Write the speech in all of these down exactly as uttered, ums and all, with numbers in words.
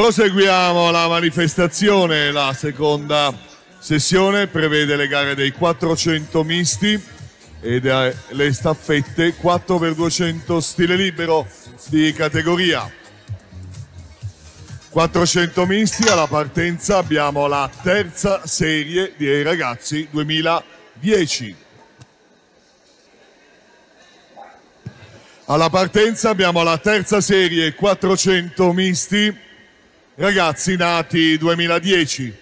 Proseguiamo la manifestazione, la seconda sessione prevede le gare dei quattrocento misti ed le staffette quattro per duecento stile libero di categoria. quattrocento misti, alla partenza abbiamo la terza serie dei ragazzi duemiladieci. Alla partenza abbiamo la terza serie quattrocento misti, ragazzi nati duemiladieci.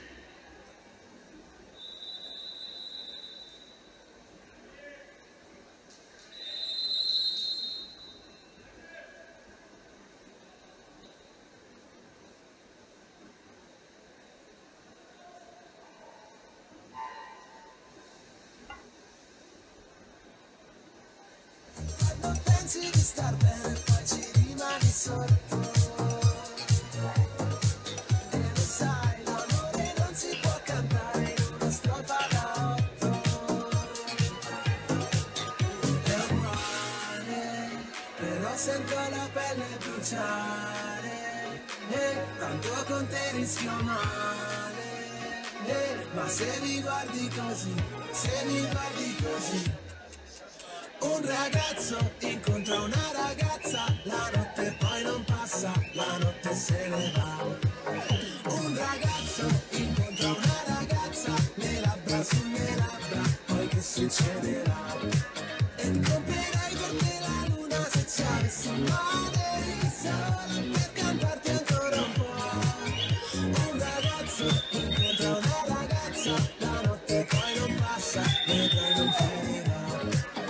Sento la pelle bruciare, eh, tanto con te rischio male, eh, ma se mi guardi così, se mi guardi così, un ragazzo incontra una ragazza, la notte poi non passa, la notte se ne va. Un ragazzo incontra una ragazza, le labbra sulle labbra, poi che succederà? E comprerai perché la luna se ci avessi male, solo per cantarti ancora un po'. Un ragazzo incontra una ragazza, la notte poi non passa, vedrai non finirà.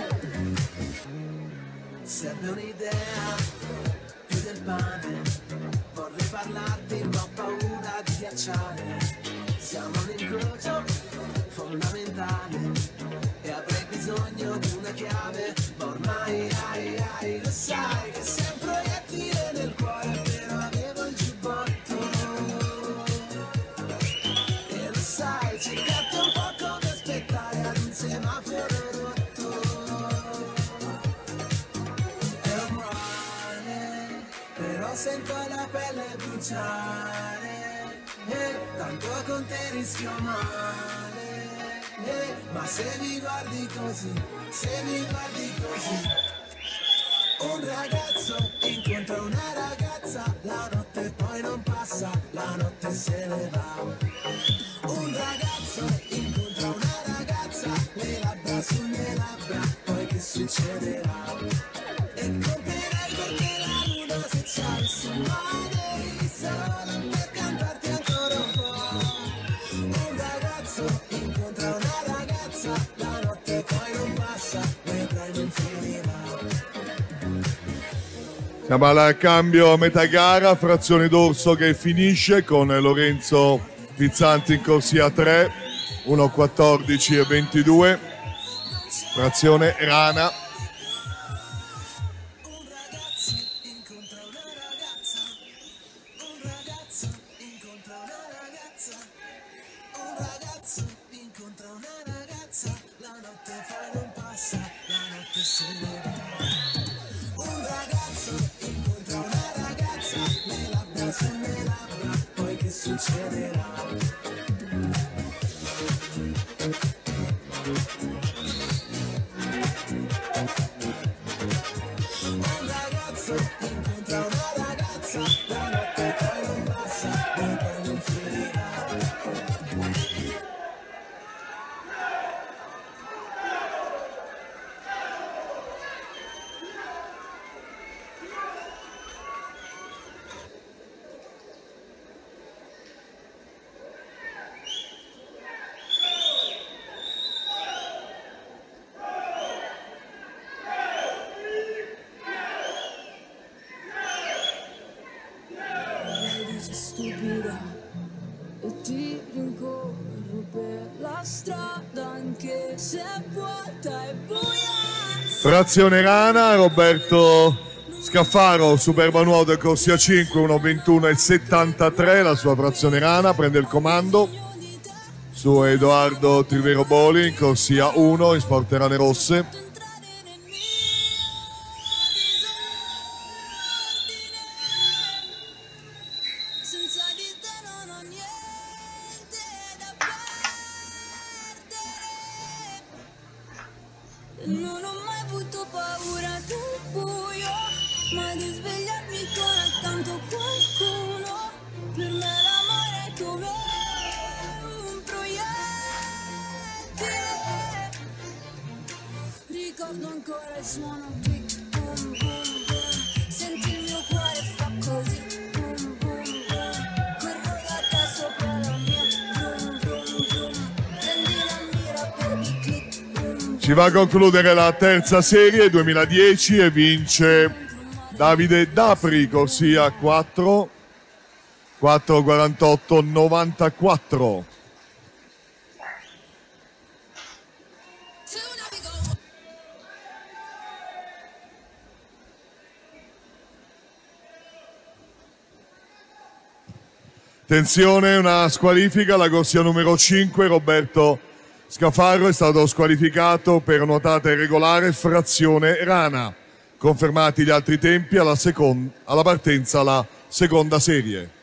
Serve un'idea più del pane, vorrei parlarti ma ho paura di ghiacciare. Siamo un incrocio fondamentale e avrei bisogno di una chiave, ma ormai ai, ai, lo sai che sei un proiettile nel cuore, però avevo il giubbotto. E lo sai, cercate un po' come aspettare ad un semaforo rotto. È un male, però sento la pelle bruciare, e tanto con te rischio male. Eh, ma se mi guardi così, se mi guardi così, un ragazzo incontra una ragazza, la notte poi non passa, la notte se ne va. Un ragazzo incontra una ragazza, le labbra sulle labbra, poi che succederà? E comprerai perché la luna se ci avessi male, solo per cantarti ancora un po'. Un ragazzo incontra una ragazza, la notte poi non passa, vedrai non finirà. Siamo al cambio a metà gara, frazione d'orso che finisce con Lorenzo Pizzanti in corsia tre, uno quattordici e ventidue, frazione rana. Frazione rana, Roberto Scaffaro, Superba Nuoto corsia cinque, uno ventuno e settantatré, la sua frazione rana, prende il comando su Edoardo Trivero Boli in corsia uno in Sport Rane Rosse. Senza non ho niente da perdere. Non ho mai avuto paura del buio, ma di svegliarmi con accanto qualcuno. Per me l'amore è come un proiettile. Ricordo ancora il suono big boom boom boom. Senti il mio cuore fa così boom boom boom. Corro da te sopra la mia vroom vroom vroom. Prendi la mira per i click boom boom. Si va a concludere la terza serie duemiladieci e vince Davide Dapri, corsia quattro quattro quarantotto novantaquattro. Attenzione, una squalifica, la corsia numero cinque, Roberto Scafarro è stato squalificato per nuotata irregolare frazione rana. Confermati gli altri tempi alla, secon- alla partenza alla seconda serie.